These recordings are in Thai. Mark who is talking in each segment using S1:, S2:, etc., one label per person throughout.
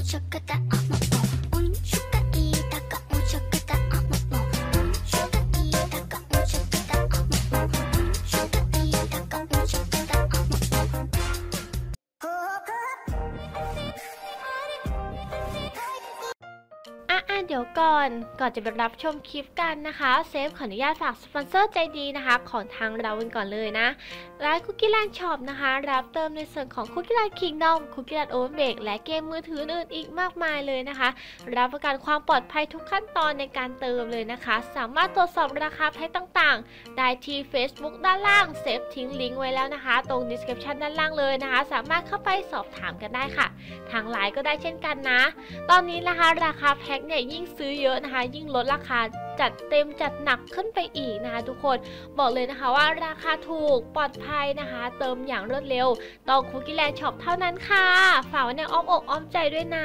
S1: เดี๋ยวก่อนจะไปรับชมคลิปกันนะคะเซฟขออนุญาตฝากสปอนเซอร์ใจดีนะคะของทางเรากันก่อนเลยนะร้านคุกกี้แลนด์ช็อปนะคะรับเติมในส่วนของคุกกี้แลนด์คิงดอมคุกกี้แลนด์โอเวอร์เบกและเกมมือถืออื่นอีกมากมายเลยนะคะรับประกันความปลอดภัยทุกขั้นตอนในการเติมเลยนะคะสามารถตรวจสอบราคาแพ็คต่างๆได้ที่ Facebook ด้านล่างเซฟทิ้งลิงก์ไว้แล้วนะคะตรง description ด้านล่างเลยนะคะสามารถเข้าไปสอบถามกันได้ค่ะทางไลน์ก็ได้เช่นกันนะตอนนี้นะคะราคาแพ็คเนี่ยยิ่งซื้อเยอะนะคะยิ่งลดราคาจัดเต็มจัดหนักขึ้นไปอีกนะคะทุกคนบอกเลยนะคะว่าราคาถูกปลอดภัยนะคะเติมอย่างรวดเร็วต้องคุกกี้แลนด์ช็อปเท่านั้นค่ะฝากไว้ในอ้อมอกอ้อมใจด้วยนะ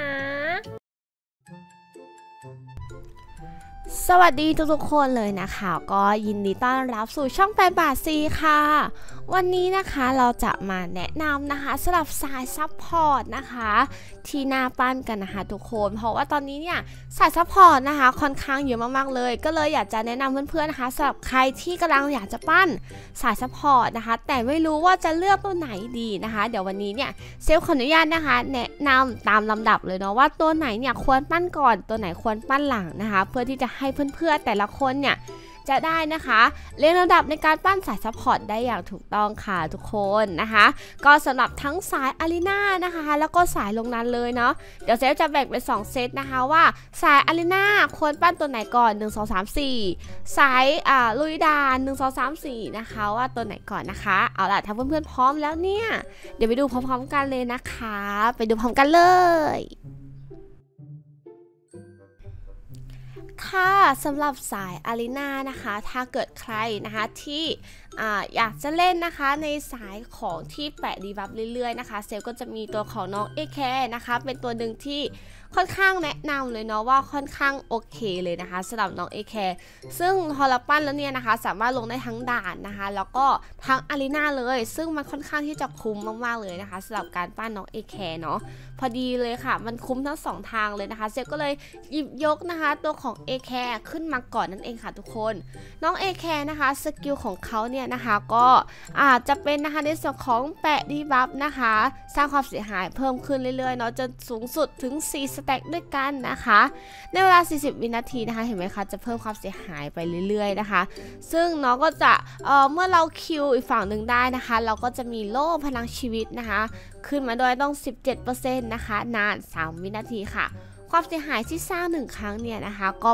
S1: สวัสดีทุกๆคนเลยนะคะก็ยินดีต้อนรับสู่ช่อง8 บาท ซีค่ะวันนี้นะคะเราจะมาแนะนำนะคะสำหรับสายซัพพอร์ตนะคะที่น่าปั้นกันนะคะทุกคนเพราะว่าตอนนี้เนี่ยสายซัพพอร์ตนะคะค่อนข้างเยอะมากๆเลยก็เลยอยากจะแนะนำเพื่อนๆนะคะสำหรับใครที่กำลังอยากจะปั้นสายซัพพอร์ตนะคะแต่ไม่รู้ว่าจะเลือกตัวไหนดีนะคะเดี๋ยววันนี้เนี่ยเซลขออนุญาตนะคะแนะนำตามลำดับเลยเนาะว่าตัวไหนเนี่ยควรปั้นก่อนตัวไหนควรปั้นหลังนะคะเพื่อที่จะให้เพื่อนๆแต่ละคนเนี่ยจะได้นะคะเรียงลำดับในการปั้นสายซัพพอร์ตได้อย่างถูกต้องค่ะทุกคนนะคะก็สำหรับทั้งสายอารีนานะคะแล้วก็สายลงนั้นเลยเนาะเดี๋ยวเซฟจะแบ่งเป็น2เซตนะคะว่าสายอารีนาควรปั้นตัวไหนก่อน1 2 3 4สายลุยดาน1 2 3 4นะคะว่าตัวไหนก่อนนะคะเอาล่ะถ้าเพื่อนๆพร้อมแล้วเนี่ยเดี๋ยวไปดูพร้อมๆกันเลยนะคะไปดูพร้อมกันเลยค่ะสำหรับสายอารีนานะคะถ้าเกิดใครนะคะที่อยากจะเล่นนะคะในสายของที่แปะดีบัฟเรื่อยๆนะคะเซลก็จะมีตัวของน้องเอแคร์นะคะเป็นตัวหนึ่งที่ค่อนข้างแนะนำเลยเนาะว่าค่อนข้างโอเคเลยนะคะสำหรับน้องเอแคร์ซึ่งพอเราปั้นแล้วเนี่ยนะคะสามารถลงได้ทั้งด่านนะคะแล้วก็ทั้งอารีนาเลยซึ่งมันค่อนข้างที่จะคุ้มมากๆเลยนะคะสำหรับการปั้นน้องเอแคร์เนาะพอดีเลยค่ะมันคุ้มทั้ง2ทางเลยนะคะเซลก็เลยหยิบยกนะคะตัวของเอแคร์ขึ้นมาก่อนนั่นเองค่ะทุกคนน้องเอแคร์นะคะสกิลของเขาเนี่ยนะคะก็อาจจะเป็นนะคะในส่วนของแปะดีบัฟนะคะสร้างความเสียหายเพิ่มขึ้นเรื่อยๆเนาะจนสูงสุดถึง4สแต็กด้วยกันนะคะในเวลา40วินาทีนะคะเห็นไหมคะจะเพิ่มความเสียหายไปเรื่อยๆนะคะซึ่งน้องก็จะเมื่อเราคิวอีกฝั่งหนึ่งได้นะคะเราก็จะมีโล่พลังชีวิตนะคะขึ้นมาโดยต้อง 17% นะคะนาน3วินาทีค่ะความเสียหายที่สร้าง1ครั้งเนี่ยนะคะก็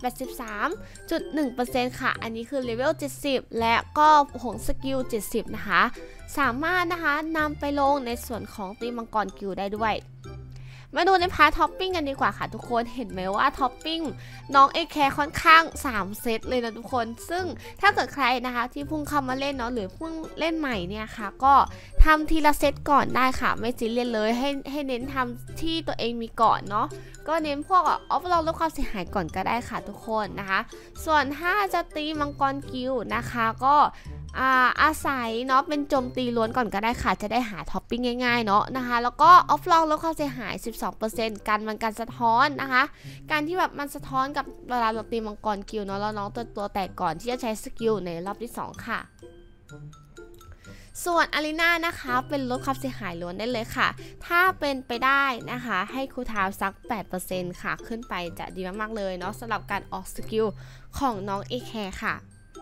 S1: 883.1% ค่ะอันนี้คือเลเวล70และก็ผงสกิล70นะคะสามารถนะคะนำไปลงในส่วนของตีมังกรกิลได้ด้วยมาดูในพาร์ทท็อปปิ้งกันดีกว่าค่ะทุกคนเห็นไหมว่าท็อปปิ้งน้องเอแคร์ค่อนข้าง3เซตเลยนะทุกคนซึ่งถ้าเกิดใครนะคะที่เพิ่งเข้ามาเล่นเนาะหรือเพิ่งเล่นใหม่เนี่ยค่ะก็ทำทีละเซตก่อนได้ค่ะไม่ซีเรียสเลยให้เน้นทำที่ตัวเองมีก่อนเนาะก็เน้นพวกออฟโรดลดความเสียหายก่อนก็ได้ค่ะทุกคนนะคะส่วนถ้าจะตีมังกรกิลนะคะก็อาศัยเนาะเป็นโจมตีล้วนก่อนก็ได้ค่ะจะได้หาท็อปปิ้งง่ายๆเนาะนะคะแล้วก็ออฟลองลดความเสียหาย 12% กันมันการสะท้อนนะคะการที่แบบมันสะท้อนกับเวลาเราตีมังกรกิลเนาะแล้วน้องตัวแตกก่อนที่จะใช้สกิลในรอบที่2ค่ะส่วนอารีนานะคะเป็นลดความเสียหายล้วนได้เลยค่ะถ้าเป็นไปได้นะคะให้คูลดาวน์สัก 8% ค่ะขึ้นไปจะดีมากๆเลยเนาะสำหรับการออกสกิลของน้องเอแคร์ค่ะ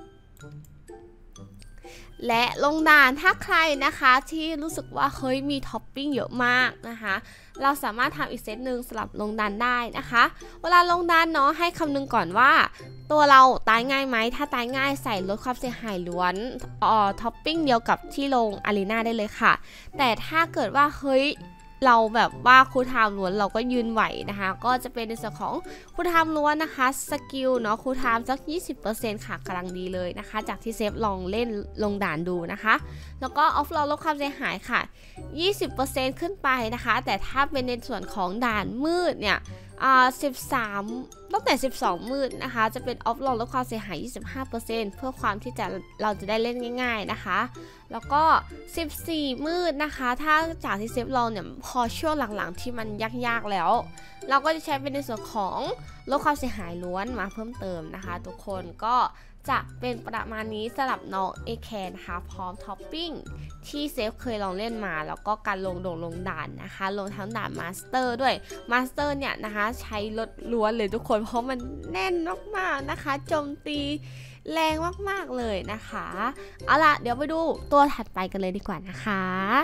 S1: และลงด่านถ้าใครนะคะที่รู้สึกว่าเฮ้ยมีท็อปปิ้งเยอะมากนะคะเราสามารถทำอีกเซตหนึ่งสำหรับลงด่านได้นะคะเวลาลงด่านเนาะให้คำนึงก่อนว่าตัวเราตายง่ายไหมถ้าตายง่ายใส่ลดความเสียหายล้วนท็อปปิ้งเดียวกับที่ลงอารีนาได้เลยค่ะแต่ถ้าเกิดว่าเฮ้ยเราแบบว่าคูลดาวน์ล้วนเราก็ยืนไหวนะคะก็จะเป็นในส่วนของคูลดาวน์ล้วนนะคะสกิลเนาะคูลดาวน์สัก 20% ค่ะกำลังดีเลยนะคะจากที่เซฟลองเล่นลงด่านดูนะคะแล้วก็ออฟโรดลดความเสียหายค่ะ 20% ขึ้นไปนะคะแต่ถ้าเป็นในส่วนของด่านมืดเนี่ย 13ตั้งแต่12มืดนะคะจะเป็นออฟโหลดลดความเสียหาย 25% เพื่อความที่เราจะได้เล่นง่ายๆนะคะแล้วก็14มืดนะคะถ้าจากที่เซฟลองเนี่ยพอช่วงหลังๆที่มันยากๆแล้วเราก็จะใช้เป็นในส่วนของลดความเสียหายล้วนมาเพิ่มเติมนะคะทุกคนก็จะเป็นประมาณนี้สำหรับน้องเอแคนนะคะพร้อมท็อปปิ้งที่เซฟเคยลองเล่นมาแล้วก็การลงด่านนะคะลงทั้งด่านมาสเตอร์ด้วยมาสเตอร์เนี่ยนะคะใช้รถล้วนเลยทุกคนเพราะมันแน่นมากๆนะคะโจมตีแรงมากๆเลยนะคะเอาล่ะเดี๋ยวไปดูตัวถัดไปกันเลยดีกว่านะคะ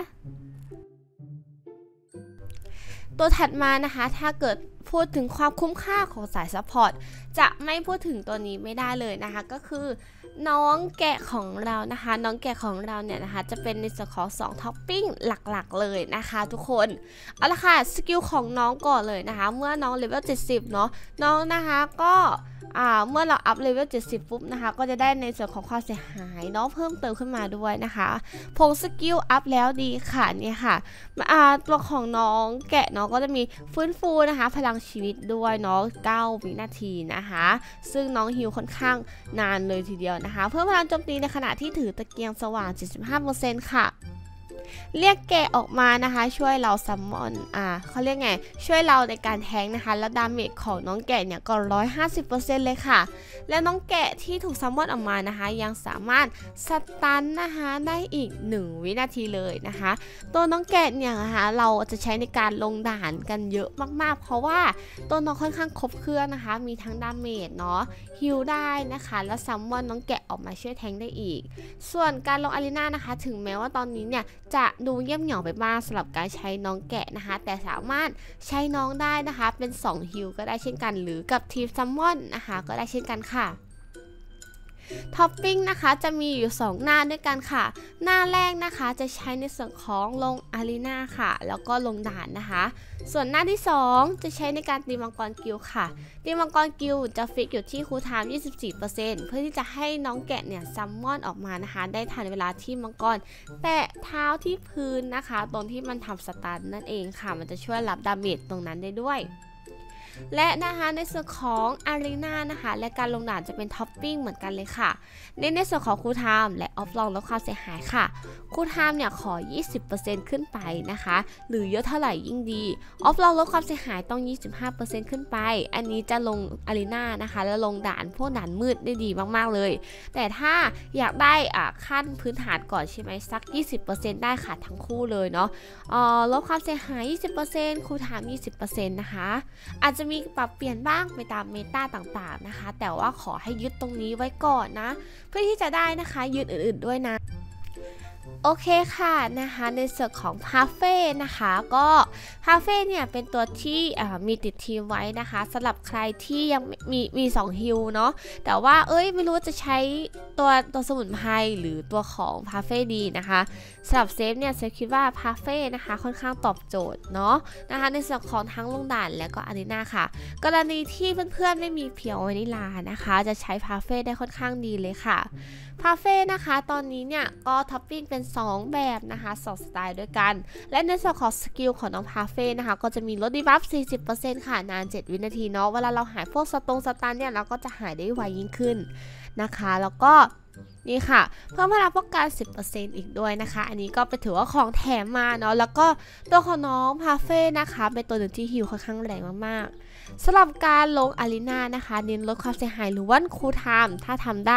S1: ตัวถัดมานะคะถ้าเกิดพูดถึงความคุ้มค่าของสายซัพพอร์ตจะไม่พูดถึงตัวนี้ไม่ได้เลยนะคะก็คือน้องแกะของเรานะคะน้องแกะของเราเนี่ยนะคะจะเป็นในส่วนของ2ท็อปปิ้งหลักๆเลยนะคะทุกคนเอาละค่ะสกิลของน้องก่อนเลยนะคะเมื่อน้องเลเวล70เนาะน้องนะคะก็เมื่อเราอัพเลเวล70ปุ๊บนะคะก็จะได้ในส่วนของความเสียหายเนาะเพิ่มเติมขึ้นมาด้วยนะคะผงสกิลอัพแล้วดีค่ะเนี่ยค่ะตัวของน้องแกะเนาะก็จะมีฟื้นฟูนะคะพลังชีวิตด้วยเนาะ9วินาทีนะคะซึ่งน้องฮิวค่อนข้างนานเลยทีเดียวนะคะเพิ่มพลังโจมตีในขณะที่ถือตะเกียงสว่าง 75% ค่ะเรียกแกะออกมานะคะช่วยเราซัมมอนเขาเรียกไงช่วยเราในการแทงนะคะแล้วดาเมจของน้องแกะเนี่ยก็ 150% เลยค่ะและน้องแกะที่ถูกซัมมอนออกมานะคะยังสามารถสตันนะคะได้อีก1วินาทีเลยนะคะตัวน้องแกะเนี่ยนะคะเราจะใช้ในการลงด่านกันเยอะมากๆเพราะว่าตัวน้องค่อนข้างครบเครื่องนะคะมีทั้งดาเมจเนาะฮิลได้นะคะแล้วซัมมอนน้องแกะออกมาช่วยแทงได้อีกส่วนการลงอารีนานะคะถึงแม้ว่าตอนนี้เนี่ยจะดูเงียบเหงาไปบ้างสำหรับการใช้น้องแกะนะคะแต่สามารถใช้น้องได้นะคะเป็น2ฮิลก็ได้เช่นกันหรือกับทีมซัมมอนนะคะก็ได้เช่นกันค่ะท็อปปิ้งนะคะจะมีอยู่2หน้าด้วยกันค่ะหน้าแรกนะคะจะใช้ในส่วนของลงอารีนาค่ะแล้วก็ลงด่านนะคะส่วนหน้าที่2จะใช้ในการตีมังกรกิลค่ะตีมังกรกิลจะฟิกอยู่ที่คูลไทม์ 24% เพื่อที่จะให้น้องแกะเนี่ยซัมมอนออกมานะคะได้ทันเวลาที่มังกรแตะเท้าที่พื้นนะคะตรงที่มันทำสตันนั่นเองค่ะมันจะช่วยรับดาเมจตรงนั้นได้ด้วยและนะคะในส่วนของอารีนานะคะและการลงด่านจะเป็นท็อปปิ้งเหมือนกันเลยค่ะในส่วนของคูลไทม์และออฟลองลดความเสียหายค่ะคูลไทม์เนี่ยขอ 20% ขึ้นไปนะคะหรือเยอะเท่าไหร่ยิ่งดีออฟลองลดความเสียหายต้อง 25% ขึ้นไปอันนี้จะลงอารีนานะคะแล้วลงด่านพวกด่านมืดได้ดีมากๆเลยแต่ถ้าอยากได้ขั้นพื้นฐานก่อนใช่ไหมสัก 20% ได้ค่ะทั้งคู่เลยเนาะลดความเสียหาย 20% คูลไทม์ 20% นะคะอาจจะมีปรับเปลี่ยนบ้างไปตามเมตาต่างๆนะคะแต่ว่าขอให้ยึดตรงนี้ไว้ก่อนนะเพื่อที่จะได้นะคะยึดอื่นๆด้วยนะโอเคค่ะนะคะในส่วนของพาเฟ่นะคะก็พาเฟ่เนี่ยเป็นตัวที่มีติดทีมไว้นะคะสำหรับใครที่ยังมี2ฮิลเนาะแต่ว่าไม่รู้จะใช้ตัวสมุนไพรหรือตัวของพาเฟ่ดีนะคะสำหรับเซฟเนี่ยเซฟคิดว่าพาเฟ่นะคะค่อนข้างตอบโจทย์เนาะนะคะในส่วนของทั้งลงด่านและก็อารีนาค่ะกรณีที่เพื่อนๆไม่มีเพียววานิลานะคะจะใช้พาเฟ่ได้ค่อนข้างดีเลยค่ะพาเฟ่นะคะตอนนี้เนี่ยก็ท็อปปิ้งเป็น2แบบนะคะ2สไตล์ด้วยกันและในส่วนของสกิลของน้องพาเฟ่นะคะก็จะมีลดดีบัฟ 40% ค่ะนาน7วินาทีเนาะเวลาเราหายพวกสตันเนี่ยเราก็จะหายได้ไวยิ่งขึ้นนะคะแล้วก็นี่ค่ะเพิ่มพลังป้องกัน 10% อีกด้วยนะคะอันนี้ก็ไปถือว่าของแถมมาเนาะแล้วก็ตัวของน้องพาเฟ่นะคะเป็นตัวหนึ่งที่ฮิลค่อนข้างแรงมากๆสำหรับการลงอารีนานะคะเน้นลดความเสียหายหรือว่าคูลไทม์ถ้าทำได้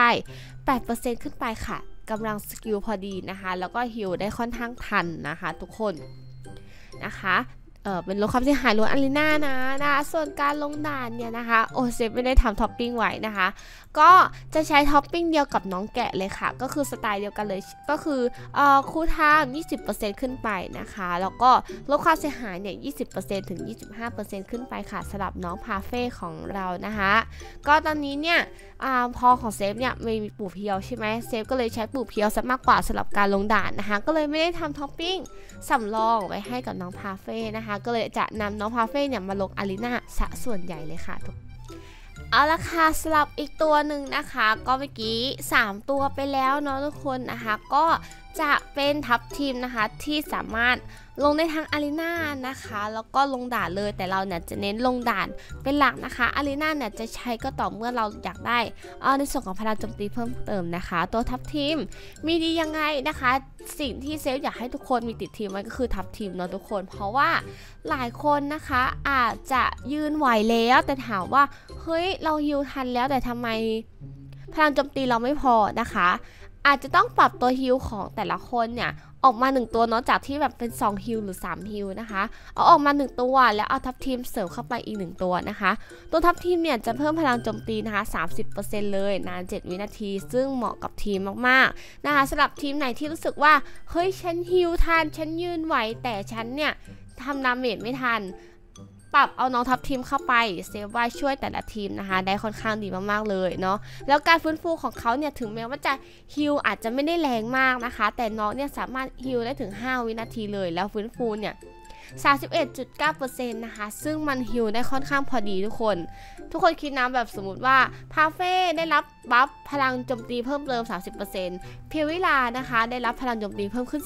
S1: 8% ขึ้นไปค่ะกำลังสกิลพอดีนะคะแล้วก็ฮิลได้ค่อนข้างทันนะคะทุกคนนะคะเป็นลดความเสียหายล้วนอารีนานะคะส่วนการลงด่านเนี่ยนะคะเซฟไม่ได้ทำท็อปปิ้งไว้นะคะก็จะใช้ท็อปปิ้งเดียวกับน้องแกะเลยค่ะก็คือสไตล์เดียวกันเลยก็คือคูลไทม์ 20% ขึ้นไปนะคะแล้วก็ลดความเสียหายเนี่ย 20% ถึง 25% ขึ้นไปค่ะสำหรับน้องพาเฟ่ของเรานะคะก็ตอนนี้เนี่ยพอของเซฟเนี่ยไม่มีปู่เพียวใช่ไหมเซฟก็เลยใช้ปู่เพียวซะมากกว่าสำหรับการลงด่านนะคะก็เลยไม่ได้ทำท็อปปิ้งสำรองไว้ให้กับน้องพาเฟ่นะคะก็เลยจะนำน้องพาเฟ่เนี่ยมาลงอารีนาซะส่วนใหญ่เลยค่ะเอาละค่ะสลับอีกตัวหนึ่งนะคะก็เมื่อกี้3ตัวไปแล้วเนาะทุกคนนะคะก็จะเป็นทัพทีมนะคะที่สามารถลงในทางอารีนานะคะแล้วก็ลงด่านเลยแต่เราเนี่ยจะเน้นลงด่านเป็นหลักนะคะอารีนาเนี่ยจะใช้ก็ต่อเมื่อเราอยากได้ในส่วนของพลังโจมตีเพิ่มเติมนะคะตัวทัพทีมมีดียังไงนะคะสิ่งที่เซฟอยากให้ทุกคนมีติดทีมไว้ก็คือทัพทีมเนาะทุกคนเพราะว่าหลายคนนะคะอาจจะยืนไหวแล้วแต่ถามว่าเฮ้ยเราฮิวทันแล้วแต่ทำไมพลังโจมตีเราไม่พอนะคะอาจจะต้องปรับตัวฮิลของแต่ละคนเนี่ยออกมา1ตัวเนาะจากที่แบบเป็น2ฮิลหรือ3ฮิลนะคะเอาออกมา1ตัวแล้วเอาทัพทีมเสริมเข้าไปอีก1ตัวนะคะตัวทัพทีมเนี่ยจะเพิ่มพลังโจมตีนะคะ 30% เลยนาน7วินาทีซึ่งเหมาะกับทีมมากๆนะคะสำหรับทีมไหนที่รู้สึกว่าเฮ้ยฉันฮิลทันฉันยืนไหวแต่ฉันเนี่ยทำดาเมจไม่ทันปรับเอาน้องทัพทีมเข้าไปเซฟไว้ช่วยแต่ละทีมนะคะได้ค่อนข้างดีมากๆเลยเนาะแล้วการฟื้นฟูของเขาเนี่ยถึงแม้ว่าจะฮิลอาจจะไม่ได้แรงมากนะคะแต่น้องเนี่ยสามารถฮิลได้ถึง5วินาทีเลยแล้วฟื้นฟูเนี่ย 31.9% นะคะซึ่งมันฮิลได้ค่อนข้างพอดีทุกคนคิดนะแบบสมมติว่าพาเฟ่ได้รับบัฟพลังโจมตีเพิ่มเติม 30% เพียวิลานะคะได้รับพลังโจมตีเพิ่มขึ้น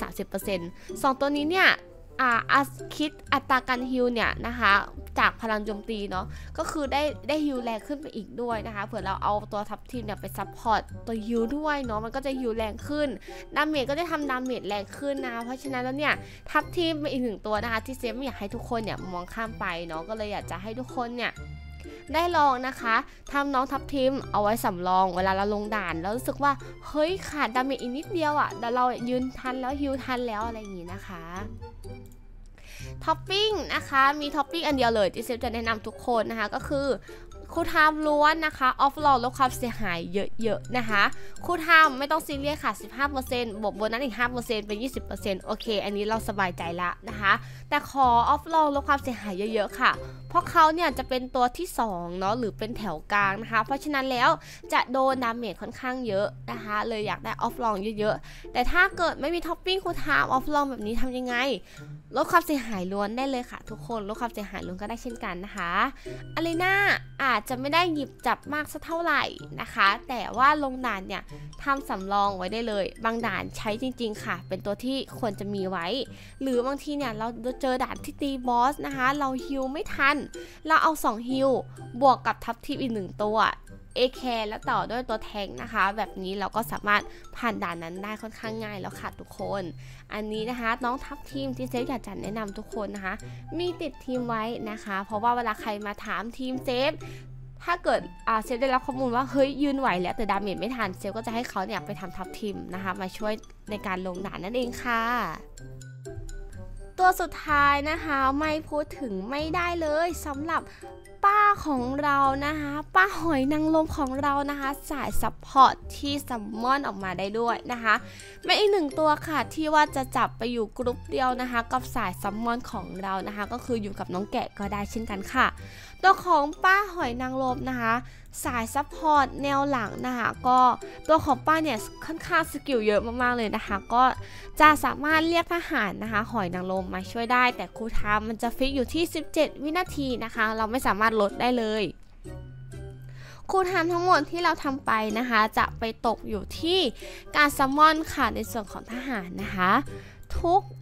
S1: 30% 2 ตัวนี้เนี่ยคิดอัตราการฮิลเนี่ยนะคะจากพลังโจมตีเนาะก็คือได้ฮิลแรงขึ้นไปอีกด้วยนะคะเผื่อเราเอาตัวทัพทีมเนี่ยไปซัพพอร์ตตัวฮิลด้วยเนาะมันก็จะฮิลแรงขึ้นดาเมจก็จะทำดาเมจแรงขึ้นนะเพราะฉะนั้นแล้วเนี่ยทัพทีมเป็นอีก1ตัวนะคะที่เซฟไม่อยากให้ทุกคนเนี่ยมองข้ามไปเนาะก็เลยอยากจะให้ทุกคนเนี่ยได้ลองนะคะทำน้องทัพทีมเอาไว้สำรองเวลาเราลงด่านแล้วรู้สึกว่าเฮ้ยขาดดาเมจอีกนิดเดียวแต่เรายืนทันแล้วฮิลทันแล้วอะไรอย่างงี้นะคะท็อปปิ้งนะคะมีท็อปปิ้งอันเดียวเลยที่เซฟจะแนะนำทุกคนนะคะก็คือคู่ทามล้วนนะคะออฟโหลดลดความเสียหายเยอะๆนะคะคู่ทามไม่ต้องซีเรียสค่ะ 15% บวกโบนัสอีก 5% เป็น 20% โอเคอันนี้เราสบายใจละนะคะแต่ขอออฟโหลดลดความเสียหายเยอะๆค่ะเพราะเขาเนี่ยจะเป็นตัวที่2เนาะหรือเป็นแถวกลางนะคะเพราะฉะนั้นแล้วจะโดนดาเมจค่อนข้างเยอะนะคะเลยอยากได้ออฟโหลดเยอะๆแต่ถ้าเกิดไม่มีท็อปปิ้งคู่ทามออฟโหลดแบบนี้ทำยังไงลดความเสียหายล้วนได้เลยค่ะทุกคนลดความเสียหายล้วนก็ได้เช่นกันนะคะอารีนาอาจจะไม่ได้หยิบจับมากสักเท่าไหร่นะคะแต่ว่าลงด่านเนี่ยทำสำรองไว้ได้เลยบางด่านใช้จริงๆค่ะเป็นตัวที่ควรจะมีไว้หรือบางทีเนี่ยเราเจอด่านที่ตีบอสนะคะเราฮิลไม่ทันเราเอา2ฮิลบวกกับทัพทีมอีก1ตัวAK แล้วต่อด้วยตัวแทงนะคะแบบนี้เราก็สามารถผ่านด่านนั้นได้ค่อนข้างง่ายแล้วค่ะทุกคนอันนี้นะคะน้องทัพทีมที่เซฟอยากจะแนะนำทุกคนนะคะมีติดทีมไว้นะคะเพราะว่าเวลาใครมาถามทีมเซฟถ้าเกิดเซฟได้รับข้อมูลว่าเฮ้ยยืนไหวแล้วแต่ดาเมจไม่ทันเซฟก็จะให้เขาเนี่ยไปทำทัพทีมนะคะมาช่วยในการลงด่านนั่นเองค่ะตัวสุดท้ายนะคะไม่พูดถึงไม่ได้เลยสำหรับป้าของเรานะคะป้าหอยนางรมของเรานะคะสายซัพพอร์ตที่ซัมมอนออกมาได้ด้วยนะคะเป็นอีก1ตัวค่ะที่ว่าจะจับไปอยู่กรุ๊ปเดียวนะคะกับสายซัมมอนของเรานะคะก็คืออยู่กับน้องแกะก็ได้เช่นกันค่ะตัวของป้าหอยนางรมนะคะสายซัพพอร์ตแนวหลังนะคะก็ตัวของป้าเนี่ยค่อนข้างสกิลเยอะมากๆเลยนะคะก็จะสามารถเรียกทหารนะคะหอยนางรมมาช่วยได้แต่คูลไทม์มันจะฟิกอยู่ที่17วินาทีนะคะเราไม่สามารถลดได้เลยคูลไทม์ทั้งหมดที่เราทำไปนะคะจะไปตกอยู่ที่การซัมมอนค่ะในส่วนของทหารนะคะทุก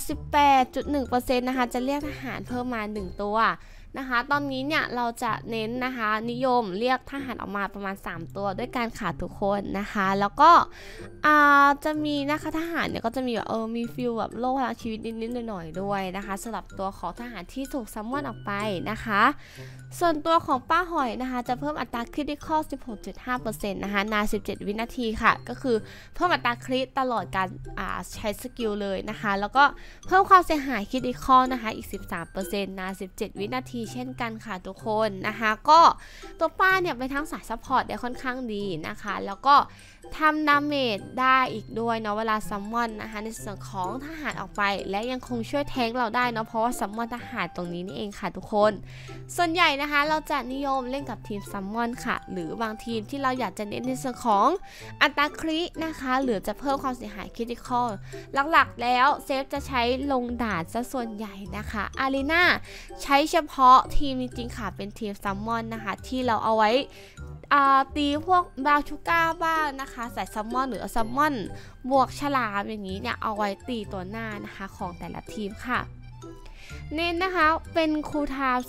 S1: 18.1% นะคะจะเรียกทหารเพิ่มมา1ตัวนะคะตอนนี้เนี่ยเราจะเน้นนะคะนิยมเรียกทหารออกมาประมาณ3ตัวด้วยการขาดทุกคนนะคะแล้วก็จะมีนะคะทหารเนี่ยก็จะมีแบบมีฟิลแบบโล่พลังชีวิตนิดๆหน่อยๆด้วยนะคะสำหรับตัวของทหารที่ถูกซัมมอนออกไปนะคะส่วนตัวของป้าหอยนะคะจะเพิ่มอัตราคริติคอล 16.5% นะคะนาน17วินาทีค่ะก็คือเพิ่มอัตราคริตตลอดการใช้สกิลเลยนะคะแล้วก็เพิ่มความเสียหายคริติคอลนะคะอีก 13% นาน17วินาทีเช่นกันค่ะทุกคนนะคะก็ตัวป้าเนี่ยไปทั้งสายซัพพอร์ตได้ค่อนข้างดีนะคะแล้วก็ทำดาเมจได้อีกด้วยเนาะเวลาซัมมอนนะคะในส่วนของทหารออกไปและยังคงช่วยแทงเราได้เนาะเพราะว่าซัมมอนทหารตรงนี้นี่เองค่ะทุกคนส่วนใหญ่นะคะเราจะนิยมเล่นกับทีมซัมมอนค่ะหรือบางทีมที่เราอยากจะเน้นในส่วนของอัตราครินะคะหรือจะเพิ่มความเสียหายคริติคอลหลักๆแล้วเซฟจะใช้ลงด่านซะส่วนใหญ่นะคะอารีนาใช้เฉพาะาะทีมจริงๆค่ะเป็นทีมซัมมอนนะคะที่เราเอาไว้ตีพวกบราวชูก้าบ้างนะคะใส่ซัมมอนหรือซัมมอนบวกฉลามอย่างนี้เนี่ยเอาไว้ตีตัวหน้านะคะของแต่ละทีมค่ะเน้นนะคะเป็นคูลไทม์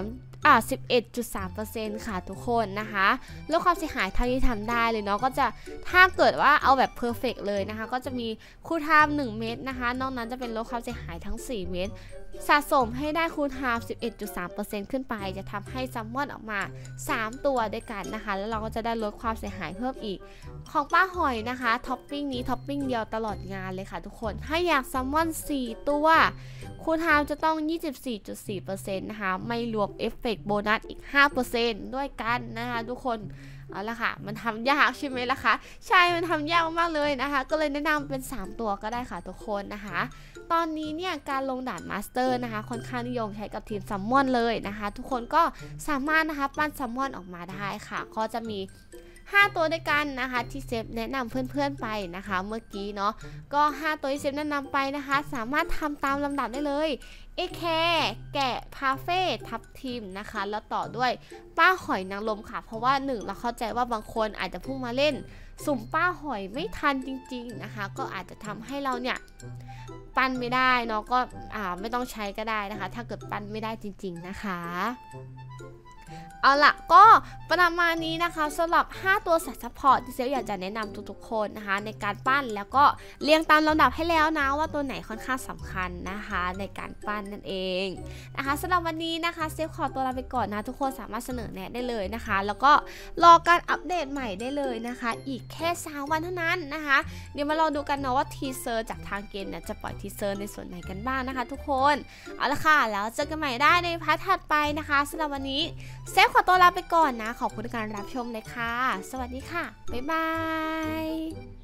S1: 11.3% ค่ะทุกคนนะคะลดความเสียหายเท่าที่ทำได้เลยเนาะก็จะถ้าเกิดว่าเอาแบบเพอร์เฟกต์เลยนะคะก็จะมีคูลไทม์1เม็ดนะคะนอกนั้นจะเป็นลดความเสียหายทั้ง4เม็ดสะสมให้ได้คูลไทม์11.3% ขึ้นไปจะทำให้ซัมมอนออกมา3ตัวด้วยกันนะคะแล้วเราก็จะได้ลดความเสียหายเพิ่มอีกของป้าหอยนะคะท็อปปิ้งนี้ท็อปปิ้งเดียวตลอดงานเลยค่ะทุกคนถ้าอยากซัมมอน4ตัวคูลไทม์จะต้อง 24.4% นะคะไม่รวมเอฟเฟกต์โบนัสอีก 5% ด้วยกันนะคะทุกคนเอาละค่ะมันทำยากใช่ไหมล่ะคะใช่มันทำยากมากเลยนะคะก็เลยแนะนำเป็น3ตัวก็ได้ค่ะทุกคนนะคะตอนนี้เนี่ยการลงด่านมาสเตอร์นะคะค่อนข้างนิยมใช้กับทีมซัมมอนเลยนะคะทุกคนก็สามารถนะคะปั้นซัมมอนออกมาได้ค่ะก็จะมี5ตัวด้วยกันนะคะที่เซฟแนะนำเพื่อนๆไปนะคะเมื่อกี้เนาะก็5ตัวที่เซฟแนะนำไปนะคะสามารถทำตามลำดับได้เลยเอแคร์แกะพาเฟ่ทับทิมนะคะแล้วต่อด้วยป้าหอยนางรมค่ะเพราะว่า1เราเข้าใจว่าบางคนอาจจะพุ่งมาเล่นสุ่มป้าหอยไม่ทันจริงๆนะคะก็อาจจะทำให้เราเนี่ยปั้นไม่ได้เนาะก็ไม่ต้องใช้ก็ได้นะคะถ้าเกิดปั้นไม่ได้จริงๆนะคะเอาล่ะก็ประมาณนี้นะคะสำหรับ5ตัวสัตว์ซัพพอร์ตที่เซลอยากจะแนะนำทุกๆคนนะคะในการปั้นแล้วก็เรียงตามลำดับให้แล้วนะว่าตัวไหนค่อนข้างสำคัญนะคะในการปั้นนั่นเองนะคะสำหรับวันนี้นะคะเซลขอตัวลาไปก่อนนะทุกคนสามารถเสนอแนะได้เลยนะคะแล้วก็รอการอัปเดตใหม่ได้เลยนะคะอีกแค่3วันเท่านั้นนะคะเดี๋ยวมาลองดูกันเนาะว่าทีเซอร์จากทางเกมเนี่ยจะปล่อยทีเซอร์ในส่วนไหนกันบ้างนะคะทุกคนเอาละค่ะแล้วเจอกันใหม่ได้ในพาร์ทถัดไปนะคะสำหรับวันนี้เซลขอตัวลาไปก่อนนะขอบคุณการรับชมเลยค่ะสวัสดีค่ะบ๊ายบาย